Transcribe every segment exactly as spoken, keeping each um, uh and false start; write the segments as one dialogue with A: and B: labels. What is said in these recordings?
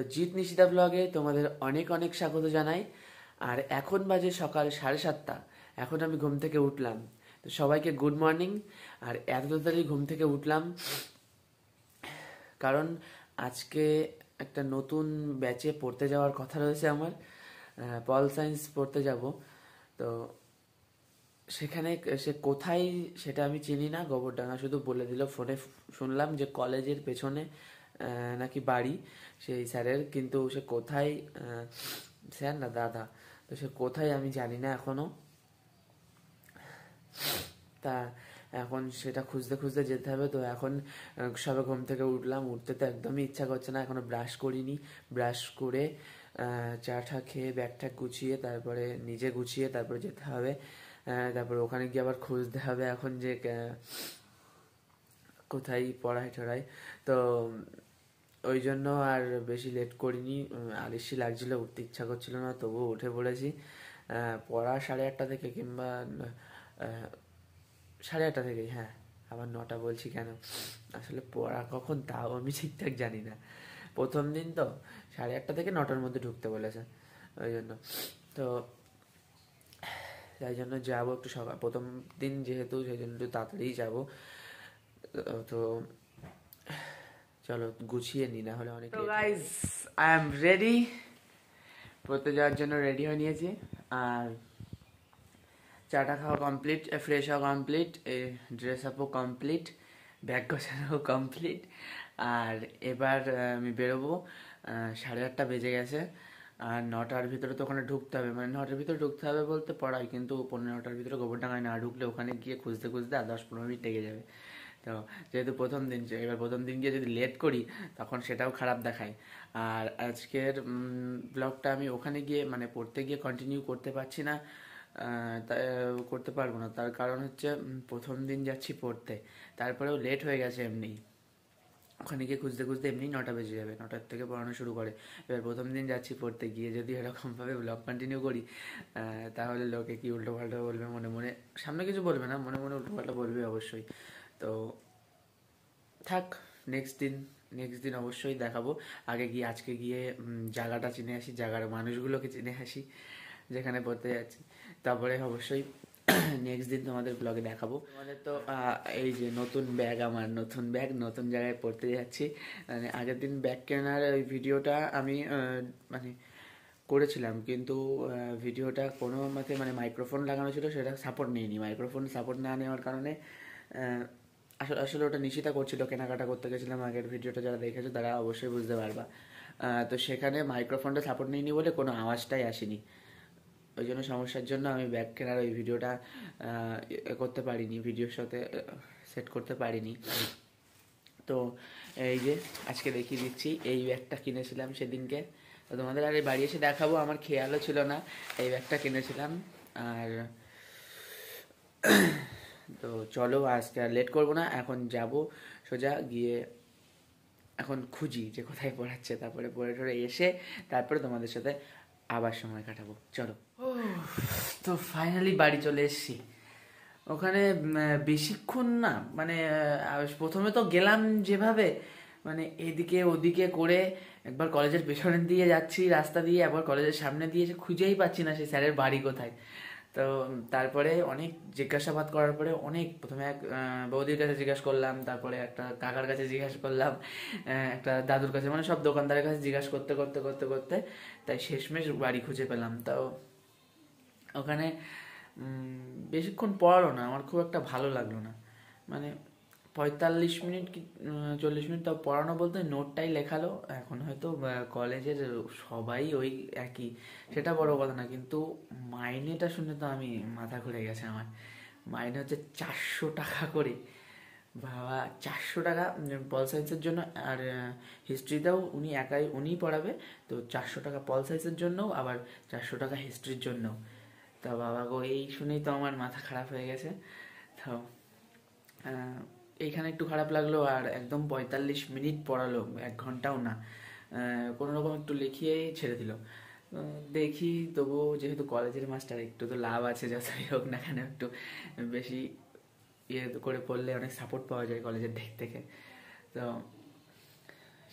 A: জিৎ নিশিতা ব্লগে তোমাদের অনেক অনেক স্বাগত জানাই। আর এখন বাজে সকাল সাড়ে সাতটা। এখন আমি ঘুম থেকে উঠলাম, তো সবাইকে গুড মর্নিং। আর এত তাড়াতাড়ি ঘুম থেকে উঠলাম কারণ আজকে একটা নতুন ব্যাচে পড়তে যাওয়ার কথা রয়েছে আমার। পল সায়েন্স পড়তে যাব, তো সেখানে সে কোথায় সেটা আমি চিনি না। গোবরডাঙ্গা শুধু বলে দিল, ফোনে শুনলাম যে কলেজের পেছনে নাকি বাড়ি সেই স্যারের, কিন্তু সে কোথায়, স্যার না দাদা, তো সে কোথায় আমি জানি না এখনো। তা এখন সেটা খুঁজতে খুঁজতে যেতে হবে। তো এখন সবে ঘুম থেকে উঠলাম, উঠতে তো একদমই ইচ্ছা করছে না, এখনো ব্রাশ করিনি। ব্রাশ করে চা টা খেয়ে ব্যাগ ট্যাগ গুছিয়ে তারপরে নিজে গুছিয়ে তারপরে যেতে হবে। তারপরে ওখানে গিয়ে আবার খুঁজতে হবে এখন যে কোথায় পড়ায় টড়ায়। তো ওই জন্য আর বেশি লেট করিনি। আলিশি লাগছিল, উঠতে ইচ্ছা করছিল না, তবুও উঠে পড়েছি। পড়া সাড়ে আটটা থেকে, কিংবা সাড়ে আটটা থেকেই, হ্যাঁ আবার নটা বলছি কেন, আসলে পড়া কখন তাও আমি ঠিকঠাক জানি না। প্রথম দিন তো সাড়ে আটটা থেকে নটার মধ্যে ঢুকতে বলেছে, ওই জন্য। তো তাই জন্য যাবো একটু সকাল, প্রথম দিন যেহেতু, সেই জন্য একটু তাড়াতাড়ি যাবো। তো চলো গুছিয়ে নি, না হলে অনেক। তো গাইস, আই এম রেডি, পড়তে যাওয়ার জন্য রেডি হয়ে নিয়েছি। আর চাটা খাওয়া কমপ্লিট, ফ্রেশ হওয়া কমপ্লিট, ড্রেস আপও কমপ্লিট, ব্যাগ গোছানো কমপ্লিট। আর এবার আমি বেরোবো। সাড়ে আটটা বেজে গেছে, আর নটার ভিতরে তো ওখানে ঢুকতে হবে। মানে নটার ভিতরে ঢুকতে হবে বলতে পড়াই, কিন্তু পনেরো নটার ভিতরে গোবরডাঙ্গায় না ঢুকলে ওখানে গিয়ে খুঁজতে খুঁজতে আর দশ পনেরো মিনিট লেগে যাবে। তো যেহেতু প্রথম দিন, এবার প্রথম দিন গিয়ে যদি লেট করি তখন সেটাও খারাপ দেখায়। আর আজকের ব্লগটা আমি ওখানে গিয়ে মানে পড়তে গিয়ে কন্টিনিউ করতে পারছি না, তাই করতে পারবো না। তার কারণ হচ্ছে প্রথম দিন যাচ্ছি পড়তে, তারপরেও লেট হয়ে গেছে এমনি। ওখানে গিয়ে খুঁজতে খুঁজতে এমনি নটা বেজে যাবে, নটার থেকে পড়ানো শুরু করে। এবার প্রথম দিন যাচ্ছি পড়তে, গিয়ে যদি এরকমভাবে ব্লগ কন্টিনিউ করি তাহলে লোকে কি উল্টো পাল্টা বলবে, মনে মনে, সামনে কিছু বলবে না, মনে মনে উল্টো পাল্টা বলবে অবশ্যই। তো থাক, নেক্সট দিন নেক্সট দিন অবশ্যই দেখাবো। আগে গিয়ে আজকে গিয়ে জায়গাটা চিনে আসি, জায়গার মানুষগুলোকে চিনে আসি যেখানে পড়তে যাচ্ছি, তারপরে অবশ্যই নেক্সট দিন তোমাদের ব্লগে দেখাবো। তোমাদের তো এই যে নতুন ব্যাগ, আমার নতুন ব্যাগ, নতুন জায়গায় পড়তে যাচ্ছি। মানে আগের দিন ব্যাগ কেনার ওই ভিডিওটা আমি মানে করেছিলাম, কিন্তু ভিডিওটা কোনো মতে মানে মাইক্রোফোন লাগানো ছিল, সেটা সাপোর্ট নেয়নি। মাইক্রোফোন সাপোর্ট না নেওয়ার কারণে আসলে আসলে ওটা নিশিতা করছিল, কেনাকাটা করতে গেছিলাম। আগের ভিডিওটা যারা দেখেছো তারা অবশ্যই বুঝতে পারবা। তো সেখানে মাইক্রোফোনটা সাপোর্ট নেয়নি বলে কোনো আওয়াজটাই আসেনি। ওই জন্য সমস্যার জন্য আমি ব্যাগ কেনার ওই ভিডিওটা করতে পারিনি, ভিডিওর সাথে সেট করতে পারিনি। তো এই যে আজকে দেখিয়ে দিচ্ছি, এই ব্যাগটা কিনেছিলাম সেদিনকে। তো তোমাদের আর বাড়ি এসে দেখাবো, আমার খেয়ালও ছিল না এই ব্যাগটা কিনেছিলাম। আর তো চলো আজকে আর লেট করবো না, এখন যাব সোজা গিয়ে এখন খুঁজি যে কোথায় পড়াচ্ছে, তারপরে পড়ে টড়ে এসে তারপরে তোমাদের সাথে আবার সময় কাটাবো। চলো। তো ফাইনালি বাড়ি চলে এসেছি। ওখানে বেশিক্ষণ না, মানে প্রথমে তো গেলাম যেভাবে, মানে এদিকে ওদিকে করে একবার কলেজের পেছনের দিয়ে যাচ্ছি রাস্তা দিয়ে, একবার কলেজের সামনে দিয়ে, খুঁজেই পাচ্ছি না সেই স্যারের বাড়ি কোথায়। তো তারপরে অনেক জিজ্ঞাসাবাদ করার পরে অনেক, প্রথমে এক বৌদির কাছে জিজ্ঞাসা করলাম, তারপরে একটা কাকার কাছে জিজ্ঞাসা করলাম, একটা দাদুর কাছে, মানে সব দোকানদারের কাছে জিজ্ঞাসা করতে করতে করতে করতে তাই শেষমেশ বাড়ি খুঁজে পেলাম। তাও ওখানে বেশিক্ষণ পড়ালো না, আমার খুব একটা ভালো লাগলো না। মানে পঁয়তাল্লিশ মিনিট কি চল্লিশ মিনিট তাও পড়ানো বলতে নোটটাই লেখালো। এখন হয়তো কলেজের সবাই ওই একই, সেটা বড় কথা না, কিন্তু মাইনেটা শুনে তো আমি মাথা ঘুরে গেছে আমার। মাইনে হচ্ছে চারশো টাকা করে, বাবা চারশো টাকা পল সায়েন্সের জন্য। আর হিস্ট্রিতেও উনি একাই উনিই পড়াবে, তো চারশো টাকা পল সায়েন্সের জন্যও, আবার চারশো টাকা হিস্ট্রির জন্যও। তা বাবা গো, এই শুনেই তো আমার মাথা খারাপ হয়ে গেছে। তো এইখানে একটু খারাপ লাগলো। আর একদম পঁয়তাল্লিশ মিনিট পড়ালো, এক ঘন্টাও না, কোনো রকম একটু লিখিয়েই ছেড়ে দিল। দেখি তবুও যেহেতু কলেজের মাস্টার, একটু তো লাভ আছে, যতই হোক না কেন একটু বেশি ইয়ে করে পড়লে অনেক সাপোর্ট পাওয়া যায় কলেজের দিক থেকে। তো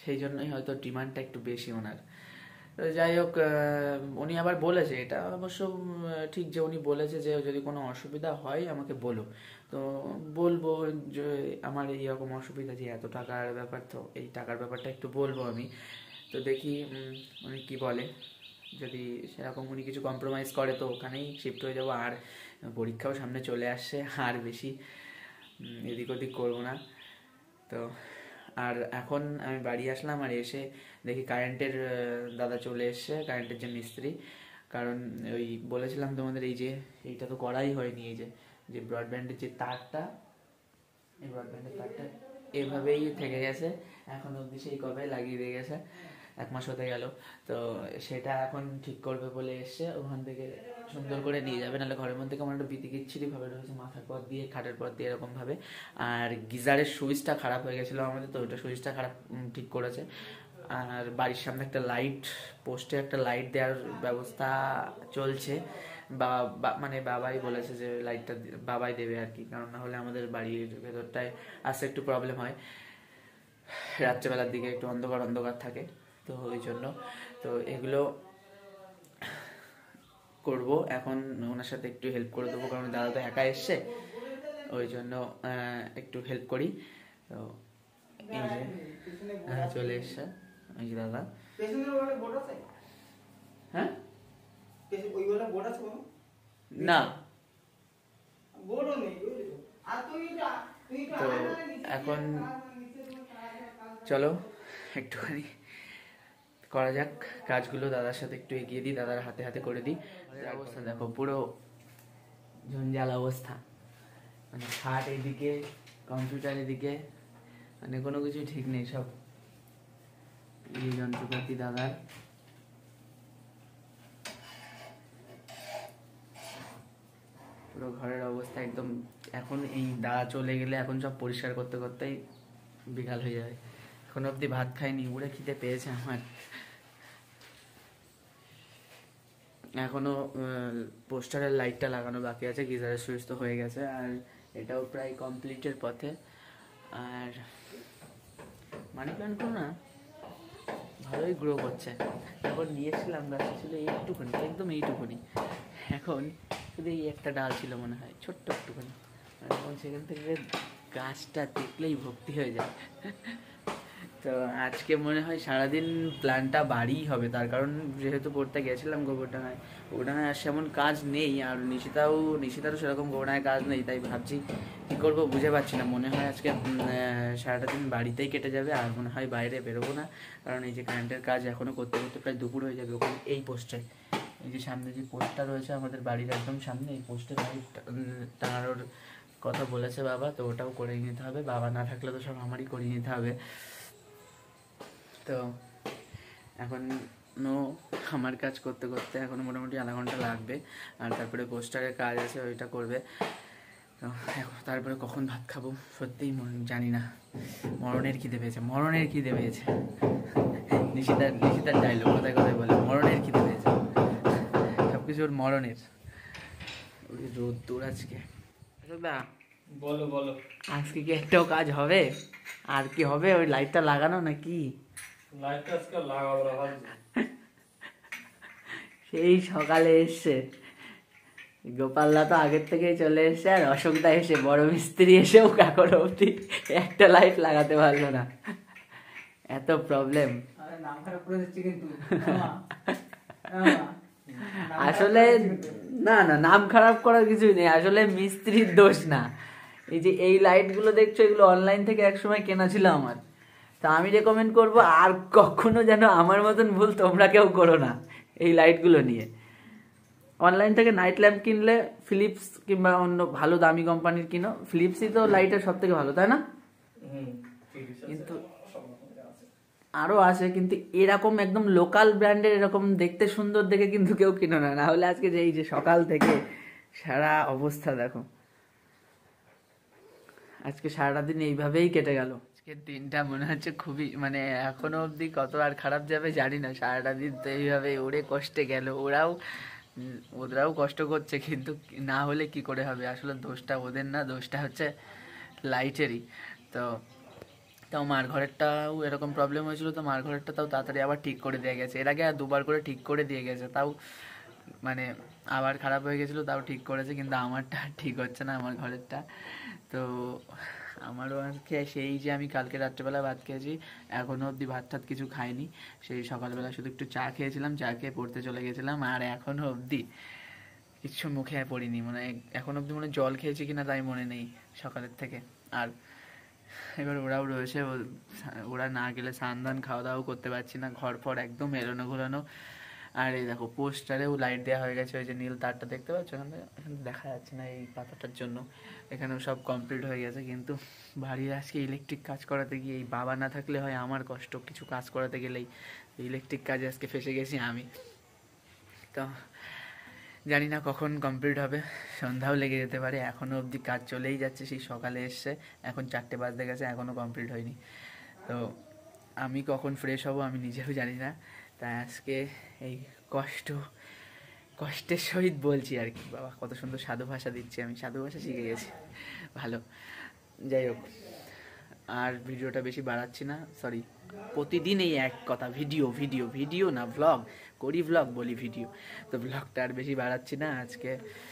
A: সেই জন্যই হয়তো ডিমান্ডটা একটু বেশি ওনার। তো যাই হোক, উনি আবার বলেছে, এটা অবশ্য ঠিক যে উনি বলেছে যে যদি কোনো অসুবিধা হয় আমাকে বলো। তো বলবো যে আমার এইরকম অসুবিধা, যে এত টাকার ব্যাপার, তো এই টাকার ব্যাপারটা একটু বলবো আমি। তো দেখি উনি কি বলে, যদি সেরকম উনি কিছু কম্প্রোমাইজ করে তো ওখানেই শিফট হয়ে যাবো। আর পরীক্ষাও সামনে চলে আসছে, আর বেশি এদিক ওদিক করবো না। তো আর এখন আমি বাড়ি আসলাম, আর এসে দেখি কারেন্টের দাদা চলে এসছে, কারেন্টের যে মিস্ত্রি। কারণ ওই বলেছিলাম তোমাদের, এই যে এইটা তো করাই হয়নি, এই যে যে ব্রডব্যান্ডের যে তারটা, এই ব্রডব্যান্ডের তারটা এভাবেই থেকে গেছে, এখন অবধি সেই কবে লাগিয়ে দিয়ে গেছে, এক মাস হতে গেল। তো সেটা এখন ঠিক করবে বলে এসছে, ওখান থেকে সুন্দর করে নিয়ে যাবে, নাহলে ঘরের মধ্যে কেমন একটা বিতিকিচ্ছিরি ভাবে রয়েছে, মাথার পর দিয়ে খাটের পর দিয়ে এরকম ভাবে। আর গিজারের সুইচটা খারাপ হয়ে গেছিলো আমাদের, তো ওইটা সুইচটা খারাপ ঠিক করেছে। আর বাড়ির সামনে একটা লাইট পোস্টে একটা লাইট দেওয়ার ব্যবস্থা চলছে, বা মানে বাবাই বলেছে যে লাইটটা বাবাই দেবে আর কি, কারণ না হলে আমাদের বাড়ির ভেতরটায় আসতে একটু প্রবলেম হয়, রাত্রেবেলার দিকে একটু অন্ধকার অন্ধকার থাকে, তো ওই জন্য। তো এগুলো করব এখন, ওনার সাথে একটু হেল্প করে দেবো, কারণ দাদা তো একা এসছে, ওই জন্য একটু হেল্প করি। তো এই যে চলে এসছে এই যে দাদা। হ্যাঁ না, তো এখন চলো একটুখানি করা যাক কাজগুলো, দাদার সাথে একটু এগিয়ে দিই, দাদার হাতে হাতে করে দিই। অবস্থা দেখো, পুরো ঝঞ্ঝাল অবস্থা, মানে খাট এদিকে, কম্পিউটার এদিকে, মানে কোনো কিছু ঠিক নেই, সব এই যন্ত্রপাতি দাদার। পুরো ঘরের অবস্থা একদম, এখন এই দাদা চলে গেলে এখন সব পরিষ্কার করতে করতেই বিকাল হয়ে যাবে। এখন অবধি ভাত খাইনি, উড়ে খিদে পেয়েছে আমার। এখনো পোস্টারের লাইটটা লাগানো বাকি আছে, গিজারের সুইচ তো হয়ে গেছে, আর এটাও প্রায় কমপ্লিটের পথে। আর মানি প্ল্যান্টও না ভালোই গ্রো করছে, তারপর নিয়েছিলাম গাছটা ছিল এইটুকুনি, একদম এইটুকুনি, এখন শুধু এই একটা ডাল ছিল মনে হয়, ছোট্ট একটুখানি, এখন সেখান থেকে গাছটা দেখলেই ভক্তি হয়ে যায়। তো আজকে মনে হয় সারাদিন প্ল্যানটা বাড়িই হবে, তার কারণ যেহেতু পড়তে গেছিলাম গোবরডাঙ্গায়, গোবরডাঙ্গায় আর সেমন কাজ নেই, আর নিশিতাও নিশিতারও সেরকম গোবরডাঙ্গায় কাজ নেই, তাই ভাবছি কী করবো বুঝে পাচ্ছি না। মনে হয় আজকে সারাটা দিন বাড়িতেই কেটে যাবে, আর মনে হয় বাইরে বেরোবো না, কারণ এই যে কারেন্টের কাজ এখনও করতে করতে প্রায় দুপুর হয়ে যাবে। ওখানে এই পোস্টে, এই যে সামনে যে পোস্টটা রয়েছে আমাদের বাড়ির একদম সামনে, এই পোস্টে লাইট টাঙানোর কথা বলেছে বাবা, তো ওটাও করে নিতে হবে, বাবা না থাকলে তো সব আমারই করে নিতে হবে। তো এখন আমার কাজ করতে করতে এখনো মোটামুটি আধা ঘন্টা লাগবে, আর তারপরে পোস্টারের কাজ আছে ওইটা করবে। তো এখন তারপরে কখন ভাত খাবো সত্যিই জানি না, মরণের খিদে পেয়েছে, মরণের খিদে পেয়েছে। নিশিতার নিশিতার ডায়লগ কোথায় কোথায় বলে, মরণের খিদে পেয়েছে, সব কিছু ওর মরণের। ওই রোদ দূর আজকে। দা
B: বলো বলো,
A: আজকে কি একটাও কাজ হবে? আর কি হবে, ওই লাইটটা লাগানো নাকি?
B: লাইটটা আজকে লাগাবো না ভাবছি।
A: সেই সকালে এসছে গোপালদা, তো আগের থেকেই চলে এসছে, আর অশোকদা এসে বড় মিস্ত্রি এসেও এখন অবধি একটা লাইট লাগাতে পারলো না, এত প্রবলেম। আসলে না না, নাম খারাপ করার কিছুই নেই, আসলে মিস্ত্রির দোষ না। এই যে এই লাইটগুলো দেখছো, এগুলো অনলাইন থেকে একসময় কেনা ছিল আমার, তা আমি রেকমেন্ড করবো আর কখনো যেন আমার মতন ভুল তোমরা কেউ করো না এই লাইটগুলো নিয়ে। অনলাইন থেকে নাইট ল্যাম্প কিনলে ফিলিপস কিংবা অন্য ভালো দামি কোম্পানির কিনো, ফিলিপসই তো লাইটের সব থেকে ভালো, তাই না? কিন্তু আরও আছে, কিন্তু এরকম একদম লোকাল ব্র্যান্ডের এরকম দেখতে সুন্দর দেখে কিন্তু কেউ কিনো না, না হলে আজকে যে এই যে সকাল থেকে সারা অবস্থা দেখো, আজকে সারাটা দিন এইভাবেই কেটে গেল। আজকের দিনটা মনে হচ্ছে খুবই, মানে এখনো অবধি কত আর খারাপ যাবে জানি না, সারাটা দিন তো এইভাবে ওরে কষ্টে গেল। ওরাও ওরাও কষ্ট করছে, কিন্তু না হলে কি করে হবে, আসলে দোষটা ওদের না, দোষটা হচ্ছে লাইটেরই। তো তাও মার ঘরেরটাও এরকম প্রবলেম হয়েছিল, তো মার ঘরেরটা তাও তাড়াতাড়ি আবার ঠিক করে দিয়ে গেছে। এর আগে আর দুবার করে ঠিক করে দিয়ে গেছে, তাও মানে আবার খারাপ হয়ে গেছিলো, তাও ঠিক করেছে, কিন্তু আমারটা ঠিক হচ্ছে না, আমার ঘরেরটা। তো আমারও আজকে সেই যে আমি কালকে রাত্রেবেলা ভাত খেয়েছি, এখনও অবধি ভাত টাত কিছু খাইনি। সেই সকালবেলা শুধু একটু চা খেয়েছিলাম, চা খেয়ে পড়তে চলে গেছিলাম, আর এখনও অবধি কিছু মুখে পড়িনি, মানে এখন অবধি মনে জল খেয়েছি কিনা তাই মনে নেই সকালের থেকে। আর এবার ওরাও রয়েছে, ওরা না গেলে স্নান ধান খাওয়া দাওয়াও করতে পারছি না, ঘর ফর একদম এলোনো ঘোরানো। আর এই দেখো পোস্টারেও লাইট দেওয়া হয়ে গেছে, ওই যে নীল তারটা দেখতে পাচ্ছ এখানে, এখানে দেখা যাচ্ছে না এই পাতাটার জন্য, এখানেও সব কমপ্লিট হয়ে গেছে। কিন্তু বাড়ির আজকে ইলেকট্রিক কাজ করাতে গিয়ে এই বাবা না থাকলে হয় আমার কষ্ট, কিছু কাজ করাতে গেলেই ইলেকট্রিক কাজে আজকে ফেসে গেছি আমি। তো জানি না কখন কমপ্লিট হবে, সন্ধ্যাও লেগে যেতে পারে, এখনও অবধি কাজ চলেই যাচ্ছে, সেই সকালে এসছে, এখন চারটে বাজতে গেছে, এখনও কমপ্লিট হয়নি। তো আমি কখন ফ্রেশ হব আমি নিজেও জানি না, তাই আজকে এই কষ্ট কষ্টের সহিত বলছি আর কি। বাবা কত সুন্দর সাধু ভাষা দিচ্ছি, আমি সাধু ভাষা শিখে গেছি, ভালো। যাই হোক, আর ভিডিওটা বেশি বাড়াচ্ছি না, সরি, প্রতিদিন এই এক কথা, ভিডিও ভিডিও ভিডিও না ভ্লগ করি, ভ্লগ বলি ভিডিও, তো ভ্লগটা আর বেশি বাড়াচ্ছি না। আজকে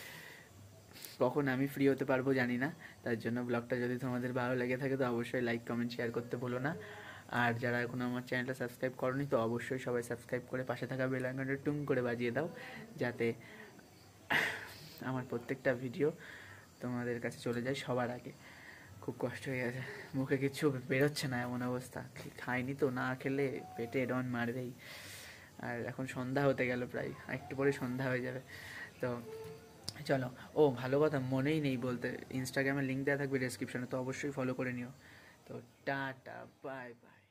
A: কখন আমি ফ্রি হতে পারবো জানি না, তার জন্য ব্লগটা যদি তোমাদের ভালো লেগে থাকে তো অবশ্যই লাইক কমেন্ট শেয়ার করতে ভুলো না। আর যারা এখন আমার চ্যানেলটা সাবস্ক্রাইব করনি তো অবশ্যই সবাই সাবস্ক্রাইব করে পাশে থাকা বেল আইকনটা টুং করে বাজিয়ে দাও, যাতে আমার প্রত্যেকটা ভিডিও তোমাদের কাছে চলে যায় সবার আগে। খুব কষ্ট হয়ে গেছে, মুখে কিছু বেরোচ্ছে না, এমন অবস্থা, খাইনি তো, না খেলে পেটে ডন মারবেই। আর এখন সন্ধ্যা হতে গেল, প্রায় একটু পরে সন্ধ্যা হয়ে যাবে। তো চলো, ও ভালো কথা মনেই নেই বলতে, ইনস্টাগ্রামের লিঙ্ক দেওয়া থাকবে ডেসক্রিপশনে, তো অবশ্যই ফলো করে নিও। তো টাটা, বাই বাই।